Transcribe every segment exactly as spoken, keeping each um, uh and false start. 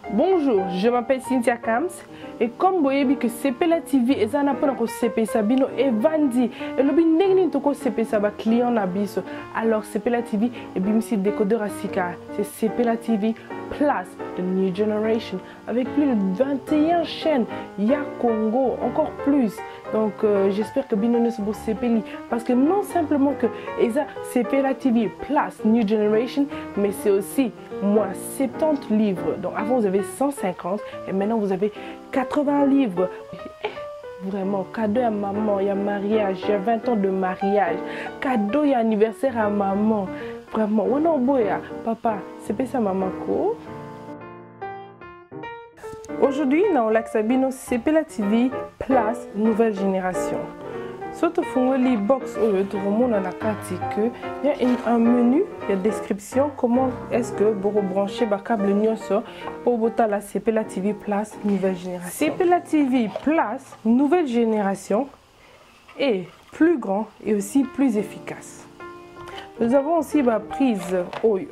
Bonjour, je m'appelle Cynthia Kams et comme vous voyez que C P L A T V est un appel pour C P Sabino et Vandi et le bin negni toko C P Saba client nabiso. Alors C P L A T V et bimsi décodeur à Sika, c'est C P L A T V Plus, the New Generation, avec plus de vingt et un chaînes. Il y a Congo, encore plus. Donc euh, j'espère que Binones Bo C P L I, parce que non simplement que C P L A T V Plus, New Generation, mais c'est aussi moins soixante-dix livres. Donc avant vous avez cent cinquante et maintenant vous avez quatre-vingts livres. Vraiment, cadeau à maman, il y a mariage, il y a vingt ans de mariage. Cadeau, il y a anniversaire à maman. Vraiment, on boya, papa, c'est pas ça maman ko. Aujourd'hui, dans l'Axabino C P L A T V Plus nouvelle génération. Surtout pour les box où le monde en a pratiqué, il y a un menu, il y a une description comment est-ce que vous rebrancher le câble Nyoso pour voter la C P L A T V Plus nouvelle génération. C P L A T V Plus nouvelle génération est plus grand et aussi plus efficace. Nous avons aussi la prise Oyo.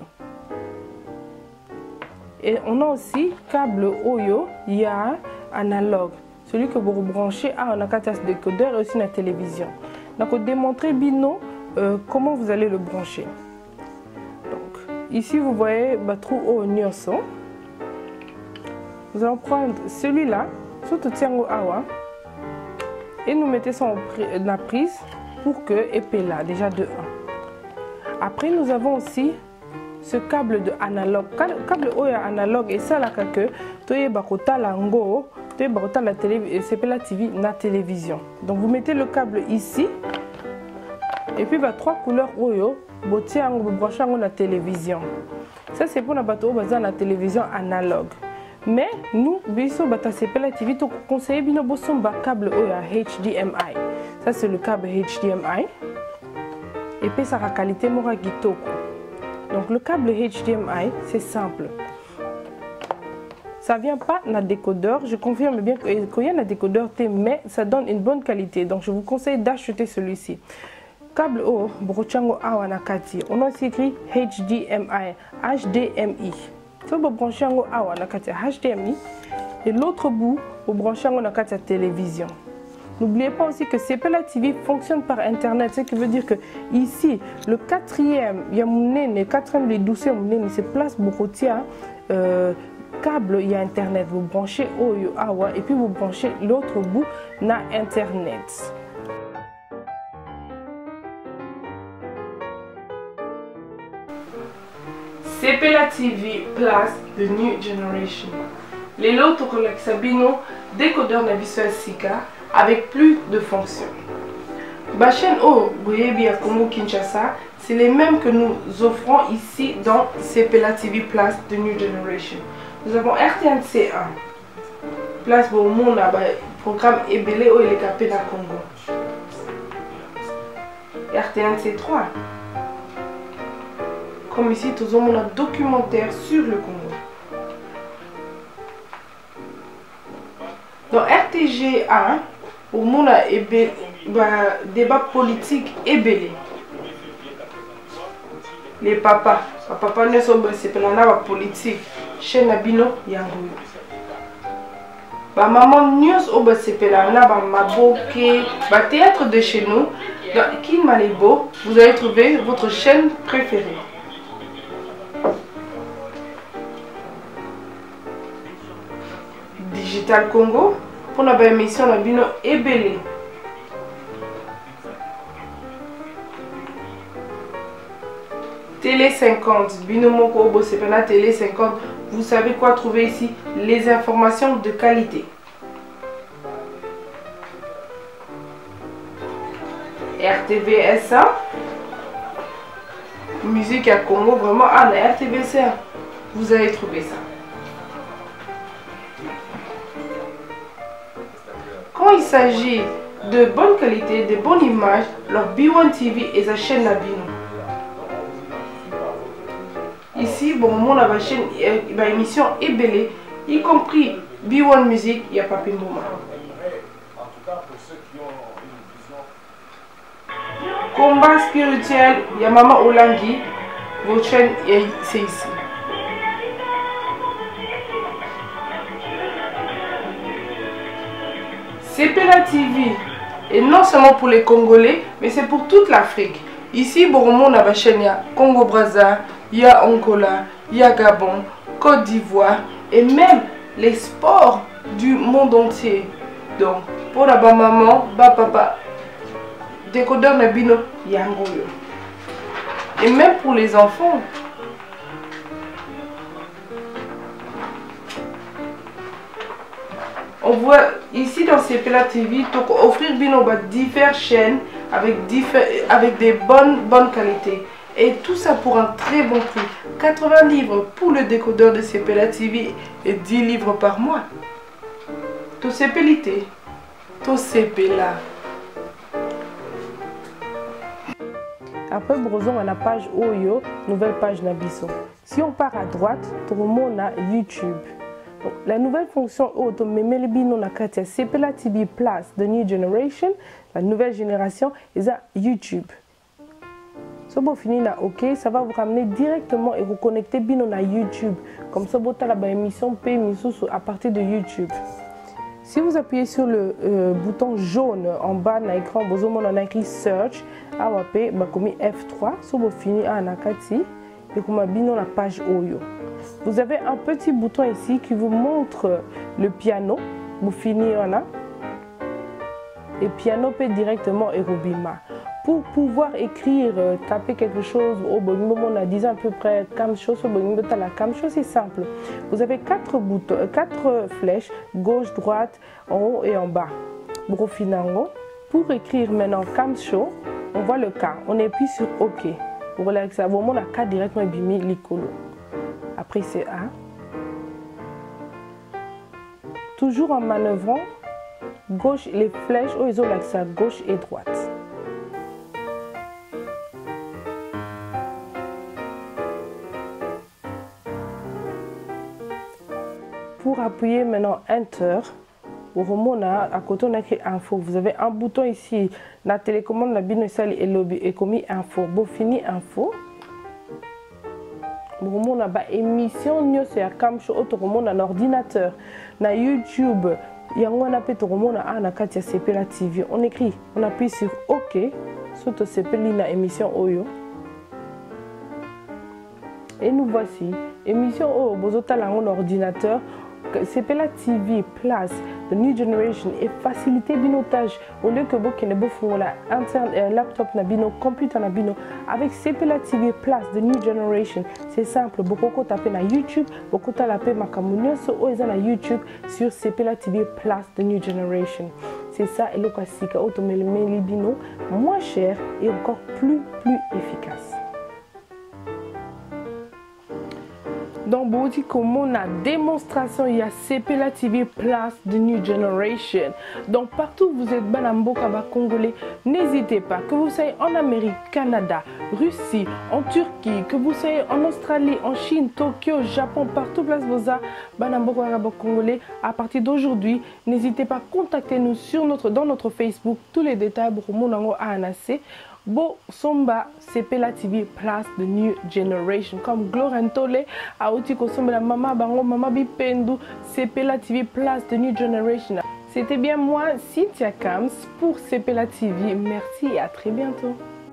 Et on a aussi câble Oyo, il y a analogue. Celui que vous rebranchez à un casse décodeur et aussi la télévision. Donc, on démontrer Bino euh, comment vous allez le brancher. Donc, ici vous voyez trou au Nyoso. Nous allons prendre celui-là, surtout Tiango Awa, et nous mettons ça en la prise pour que épée là, déjà de un. Après, nous avons aussi ce câble de analogue. Câble Oyo analogue et ça là que tu es bakota lango. La télé, C P L A T V na télévision. Donc vous mettez le câble ici et puis bah, trois couleurs Oyo, vous branchez dans la télévision. Ça c'est pour la bateau basée la télévision analogue. Mais nous, biso bata C P L A T V, tu conseille bino boson ba câble Oyo H D M I. Ça c'est le câble H D M I. Et puis ça a qualité mora gitoko. Donc le câble H D M I c'est simple. Ça ne vient pas dans le décodeur. Je confirme bien qu'il y a un décodeur T, mais ça donne une bonne qualité. Donc, je vous conseille d'acheter celui-ci. Câble O, Brochango Awanakati. On a aussi écrit H D M I, H D M I. Ça, vous branchez Awanakati, H D M I. Et l'autre bout, vous branchez Awanakati télévision. N'oubliez pas aussi que C P L A T V fonctionne par Internet. Ce qui veut dire que ici, le quatrième, il y a mon nez, le quatrième, les douzième, c'est place Borotia. Euh, câble, il y a internet, vous branchez Oyo Awa et puis vous branchez l'autre bout na internet. C P L A T V Plus The New Generation. Les lots avec Sabino décodeur na visual Sika avec plus de fonctions. La chaîne O Boyebi à Congo Kinshasa, c'est les mêmes que nous offrons ici dans C P L A T V Plus The New Generation. Nous avons R T N C un, place pour le monde, programme Ebele ou il est capé dans le Congo. R T N C trois, comme ici, tout le monde a un documentaire sur le Congo. Dans R T G un, pour le monde a débat politique Ebele. Les papas, papa ne sont pas c'est la politique. Chez Nabino Yango. Ba maman news au Basepelana, ba maboke, ba théâtre de chez nous. Dans Kin Malebo, vous allez trouver votre chaîne préférée. Digital Congo, pour la émission Nabino Ebele. Télé cinquante, Binomoko Obo Sepena Télé cinquante, vous savez quoi trouver ici? Les informations de qualité. R T V S A, musique à Congo, vraiment, ah, la R T V S A, vous allez trouver ça. Quand il s'agit de bonne qualité, de bonnes images, leur B un T V est sa chaîne Nabino. Ici, bon, mon a chaîne, ma émission Ebele, y compris B un Music, il n'y a pas de moment. Combat spirituel, il y a Maman Olangi, votre chaîne, c'est ici. Sepela T V est non seulement pour les Congolais, mais c'est pour toute l'Afrique. Ici, Boromon a chaîne, Congo Brazza, il y a Angola, il y a Gabon, Côte d'Ivoire et même les sports du monde entier. Donc, pour la maman, ba papa, décodeur Nabino, Yangoyo. Et même pour les enfants. On voit ici dans Sepela T V, donc offrir bino diverses chaînes avec, avec des bonnes, bonnes qualités. Et tout ça pour un très bon prix. quatre-vingts livres pour le décodeur de Sepela T V et dix livres par mois. Tout Sepelité, tout Sepela. Après Brozon, on a la page Oyo, nouvelle page Nabiso. Si on part à droite, tout le monde a YouTube. Donc, la nouvelle fonction auto Sepela T V Plus, The New Generation, la nouvelle génération, et ça YouTube. Si vous finissez OK, ça va vous ramener directement et vous connecter bien à YouTube. Comme ça, vous avez la émission P à partir de YouTube. Si vous appuyez sur le euh, bouton jaune en bas de l'écran, vous avez écrit Search, vous F trois, si vous finissez à Nakati, et vous avez la page Oyo. Vous avez un petit bouton ici qui vous montre le piano. Vous finissez là. Et piano peut directement et Rubima. Pour pouvoir écrire, euh, taper quelque chose, au bon moment, on a dit à peu près cam chose, au bon moment, la cam chose, c'est simple. Vous avez quatre boutons, euh, quatre flèches, gauche, droite, en haut et en bas. Pour écrire maintenant cam show, on voit le cas. On appuie sur OK. Vous voyez que ça vous montre la carte directement bimi l'icolo. Après c'est A. Toujours en manœuvrant, gauche, les flèches, oh, ils ont l'accès à gauche et droite. Pour appuyer maintenant Enter, pour remonter à côté on a écrit info. Vous avez un bouton ici, la télécommande la binosale et lobby et commis info. Bon fini info. Pour remonter à émission news et à cam show auto remonter à ordinateur, na YouTube. Il y a un appel pour remonter à na Katia Sepela T V. On écrit, on appuie sur OK. Surtout Sepeli na émission Oyo. Et nous voici émission Oyo. Bozota la on ordinateur. Sepela T V Plus, The New Generation est facilité binotage au lieu que vous ne pouvez la internet, laptop na bino, computer na bino avec Sepela T V Plus, The New Generation. C'est simple, beaucoup taper na YouTube, beaucoup taper makamunyo so oza na YouTube sur Sepela T V Plus, The New Generation. C'est ça et le classique automélimé bino moins cher et encore plus plus efficace. Donc, vous dites comment la démonstration, il y a Sepela T V Plus de New Generation. Donc, partout où vous êtes, Banamboka, Congolais, n'hésitez pas. Que vous soyez en Amérique, Canada, Russie, en Turquie, que vous soyez en Australie, en Chine, Tokyo, Japon, partout place Boza, Banamboka, Congolais. À partir d'aujourd'hui, n'hésitez pas à contacter nous sur notre, dans notre Facebook. Tous les détails pour mon A N A C. Bo somba Sepela T V Plus The New Generation comme Glorentole a outi ko somba la mama bango mama bipendu Sepela T V Plus The New Generation. C'était bien moi Cynthia Kams pour Sepela T V. Merci et à très bientôt.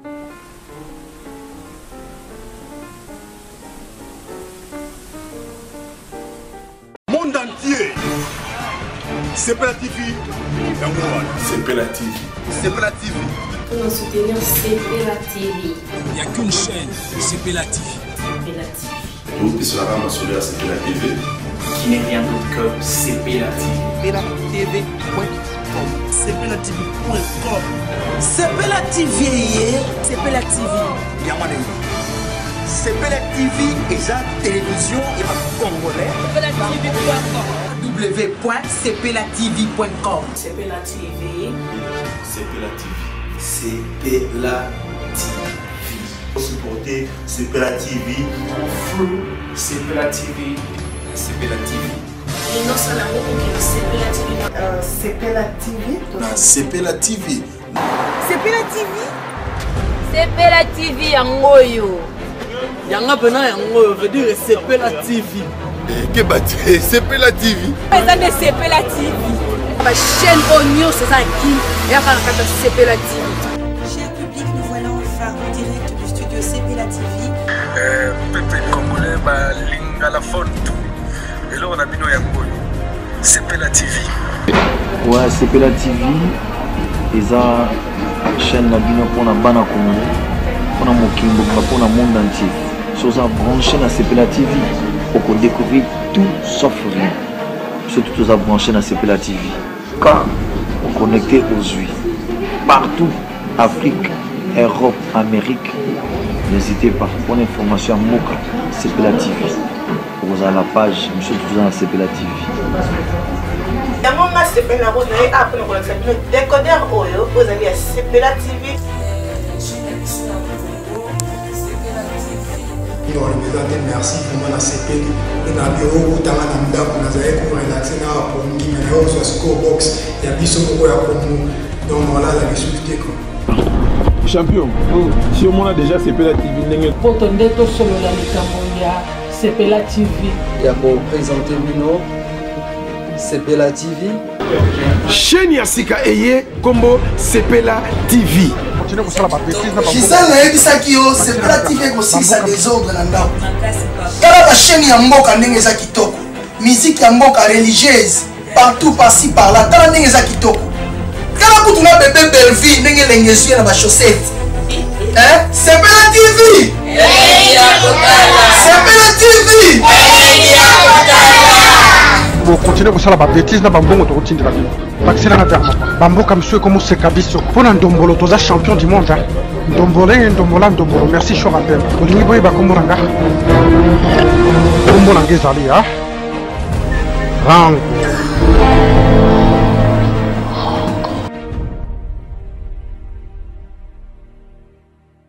Monde entier. Sepela T V. Sepela T V. Sepela T V. Pour soutenir Sepela T V. Il n'y a qu'une chaîne, Sepela T V. Sepela T V. Vous qui sera mentionné à Sepela T V. Qui n'est rien d'autre que Sepela T V. Sepela T V point com. Sepela T V point com. Sepela T V. Sepela T V. Yamane. Sepela T V et la télévision et ma congolais. Sepela T V point com. w point sepela t v point com. Sepela T V. Sepela T V. Sepela T V. Supporter Sepela T V. Flou, Sepela T V. Sepela T V. Et non seulement pour Sepela T V. Sepela T V. Sepela T V. Sepela T V. Sepela T V yangoyo. Yanga pena yangoyo veut dire Sepela T V. Que batte Sepela T V. Sepela T V. Ma chaîne Oignon, c'est ça qui est en train de Sepela T V. Cher public, nous voilà enfin en direct du studio Sepela T V. Euh, Peuple congolais, bah, Lingala Fontu. Et là, on a mis nos Yangoy. Sepela T V. Ouais, Sepela T V. Ils ont chaîne na bino pour na bana Congo. Pour na mokimbo, pour na monde entier. Si vous avez branché na Sepela T V, vous pouvez découvrir tout sauf rien. Surtout vous avez branché na Sepela T V. Quand vous connectez aux huit, partout, Afrique, Europe, Amérique, n'hésitez pas. Pour l'information à Moka, Sepela T V. Vous avez la page, monsieur tout dans Sepela T V. D'abord, moi, Sepela Rose, après, on a un décodeur Oyo, vous avez Sepela T V. Merci pour mon A C P. On a bureau où on a pour relaxer pour nous qui maintenant sur score box il y a biso pour la promo donc voilà la difficulté quoi. Champion, si on a déjà Sepela T V, pour ton déto solo la Licamondia, Sepela T V. Il y a pour présenter Mino, Sepela T V. Chaîne Yassika Eye, Combo Sepela T V. Gisèle nayebisaki yo Sepela T V ekosilisa désordre na ndako tala bachaîne ya mboka ndenge eza kitoko musique ya mboka religieuse partout par-ci par-là tala ndenge eza kitoko tala kutu na bébé Belleville ndenge elenge esuye na bachaussette Sepela T V Sepela T V Vous continuez à faire la bêtise, na bambongo to continue Baxi na verma. Bamboka monsieur comme c'est kabiso. Pour un dombolo toza champion du monde. Dombolé, dombola, dombolo. Merci je rappelle. Olingi boy ba komoranga. Kombo na ngezali ha. Rang.